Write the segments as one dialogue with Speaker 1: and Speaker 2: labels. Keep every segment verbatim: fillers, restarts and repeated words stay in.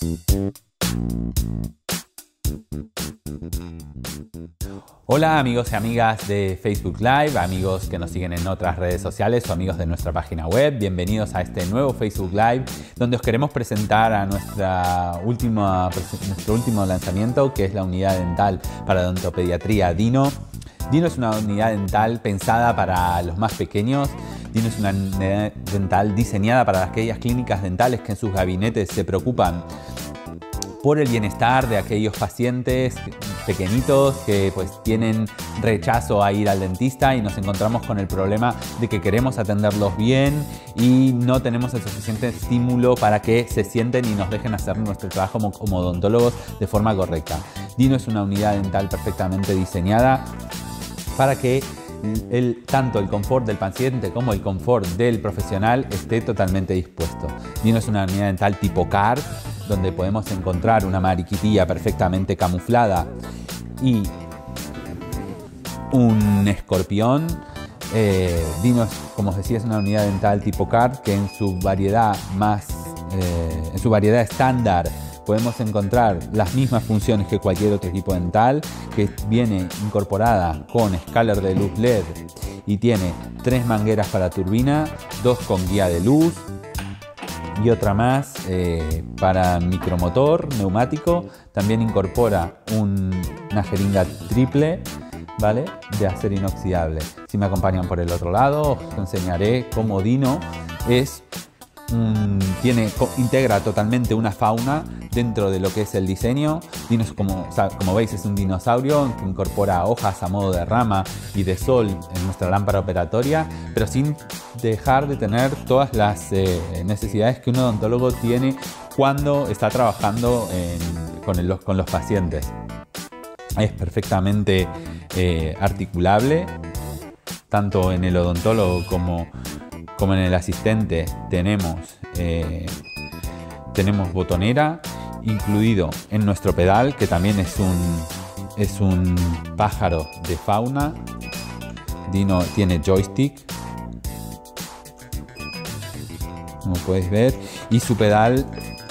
Speaker 1: Hola amigos y amigas de Facebook Live, amigos que nos siguen en otras redes sociales o amigos de nuestra página web. Bienvenidos a este nuevo Facebook Live donde os queremos presentar a nuestra última, nuestro último lanzamiento, que es la unidad dental para odontopediatría Dino. Dino es una unidad dental pensada para los más pequeños. Dino es una unidad dental diseñada para aquellas clínicas dentales que en sus gabinetes se preocupan por el bienestar de aquellos pacientes pequeñitos que pues tienen rechazo a ir al dentista, y nos encontramos con el problema de que queremos atenderlos bien y no tenemos el suficiente estímulo para que se sienten y nos dejen hacer nuestro trabajo como, como odontólogos de forma correcta. Dino es una unidad dental perfectamente diseñada para que el, tanto el confort del paciente como el confort del profesional esté totalmente dispuesto. Dino es una unidad dental tipo C A R, donde podemos encontrar una mariquitilla perfectamente camuflada y un escorpión. Eh, Dino, como os decía, es una unidad dental tipo C A R que en su variedad más, eh, en su variedad estándar podemos encontrar las mismas funciones que cualquier otro equipo dental, que viene incorporada con escáner de luz L E D y tiene tres mangueras para turbina, dos con guía de luz y otra más eh, para micromotor neumático. También incorpora un, una jeringa triple, ¿vale?, de acero inoxidable. Si me acompañan por el otro lado, os enseñaré cómo Dino es un, tiene, integra totalmente una fauna dentro de lo que es el diseño. Dino, como, o sea, como veis, es un dinosaurio que incorpora hojas a modo de rama y de sol en nuestra lámpara operatoria, pero sin dejar de tener todas las eh, necesidades que un odontólogo tiene cuando está trabajando en, con, el, con los pacientes. Es perfectamente eh, articulable, tanto en el odontólogo como, como en el asistente. Tenemos, eh, tenemos botonera incluido en nuestro pedal, que también es un, es un pájaro de fauna. Dino tiene joystick, como podéis ver, y su pedal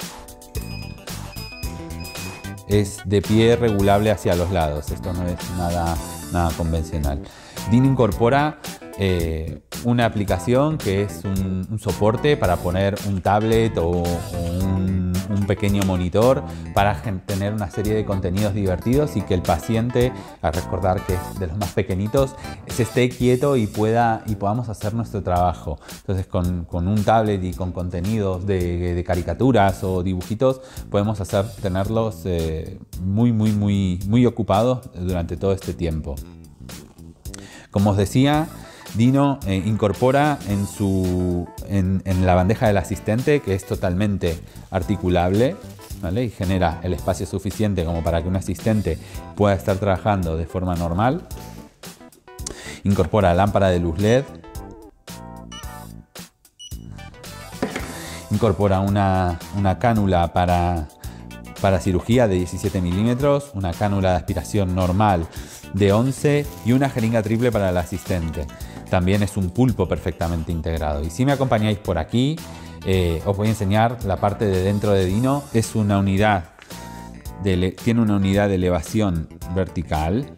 Speaker 1: es de pie regulable hacia los lados. Esto no es nada, nada convencional. Dino incorpora eh, una aplicación que es un, un soporte para poner un tablet o, o un, un pequeño monitor para tener una serie de contenidos divertidos y que el paciente, a recordar que es de los más pequeñitos, se esté quieto y, pueda, y podamos hacer nuestro trabajo. Entonces con, con un tablet y con contenidos de, de caricaturas o dibujitos podemos hacer, tenerlos eh, muy, muy, muy, muy ocupados durante todo este tiempo. Como os decía, Dino eh, incorpora en, su, en, en la bandeja del asistente, que es totalmente articulable, ¿vale?, y genera el espacio suficiente como para que un asistente pueda estar trabajando de forma normal. Incorpora lámpara de luz L E D. Incorpora una, una cánula para, para cirugía de diecisiete milímetros, una cánula de aspiración normal de once y una jeringa triple para el asistente. También es un pulpo perfectamente integrado. Y si me acompañáis por aquí, eh, os voy a enseñar la parte de dentro de Dino. Es una unidad de, tiene una unidad de elevación vertical,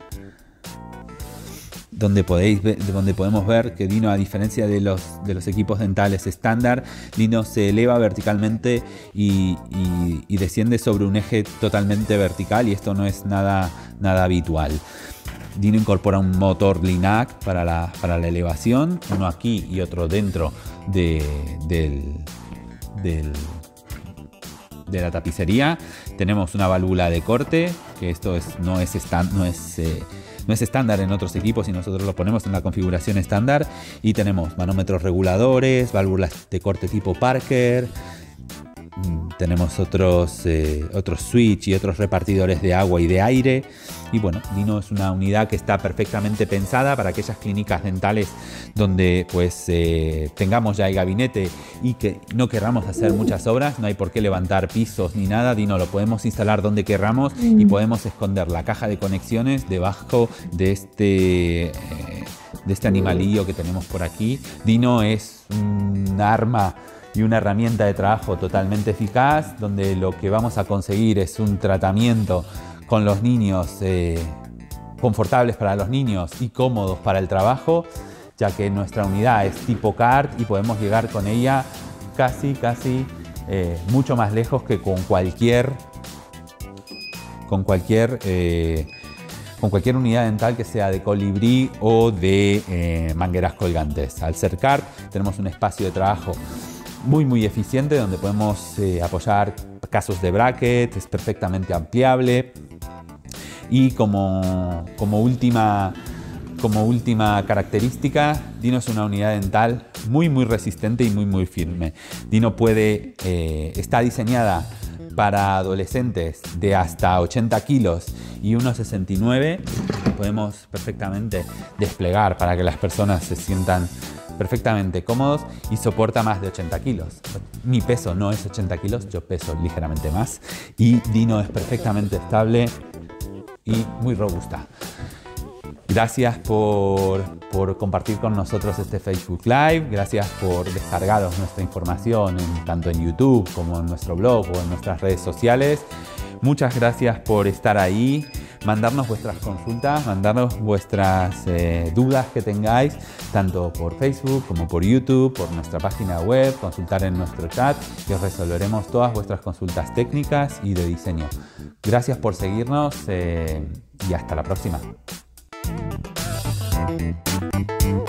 Speaker 1: donde, podéis ver, donde podemos ver que Dino, a diferencia de los, de los equipos dentales estándar, Dino se eleva verticalmente y, y, y desciende sobre un eje totalmente vertical, y esto no es nada, nada habitual. Dino incorpora un motor Linac para la, para la elevación, uno aquí y otro dentro de, del, del, de la tapicería. Tenemos una válvula de corte, que esto es, no es estándar, no es, eh, no es estándar en otros equipos, y nosotros lo ponemos en la configuración estándar. Y tenemos manómetros reguladores, válvulas de corte tipo Parker. Tenemos otros, eh, otros switch y otros repartidores de agua y de aire. Y bueno, Dino es una unidad que está perfectamente pensada para aquellas clínicas dentales donde pues eh, tengamos ya el gabinete y que no querramos hacer muchas obras. No hay por qué levantar pisos ni nada. Dino lo podemos instalar donde querramos y podemos esconder la caja de conexiones debajo de este, eh, de este animalillo que tenemos por aquí. Dino es un arma y una herramienta de trabajo totalmente eficaz, donde lo que vamos a conseguir es un tratamiento con los niños, eh, confortables para los niños y cómodos para el trabajo, ya que nuestra unidad es tipo CART y podemos llegar con ella casi, casi eh, mucho más lejos que con cualquier, con cualquier, eh, con cualquier unidad dental que sea de colibrí o de eh, mangueras colgantes. Al ser CART tenemos un espacio de trabajo muy muy eficiente donde podemos eh, apoyar casos de bracket, es perfectamente ampliable y como, como, última, como última característica, Dino es una unidad dental muy muy resistente y muy muy firme. Dino puede, eh, está diseñada para adolescentes de hasta ochenta kilos y uno sesenta y nueve, podemos perfectamente desplegar para que las personas se sientan perfectamente cómodos y soporta más de ochenta kilos. Mi peso no es ochenta kilos, yo peso ligeramente más y Dino es perfectamente estable y muy robusta. Gracias por, por compartir con nosotros este Facebook Live, gracias por descargaros nuestra información en, tanto en YouTube como en nuestro blog o en nuestras redes sociales. Muchas gracias por estar ahí, mandarnos vuestras consultas, mandarnos vuestras eh, dudas que tengáis, tanto por Facebook como por YouTube, por nuestra página web, consultar en nuestro chat y os resolveremos todas vuestras consultas técnicas y de diseño. Gracias por seguirnos eh, y hasta la próxima. Thank you.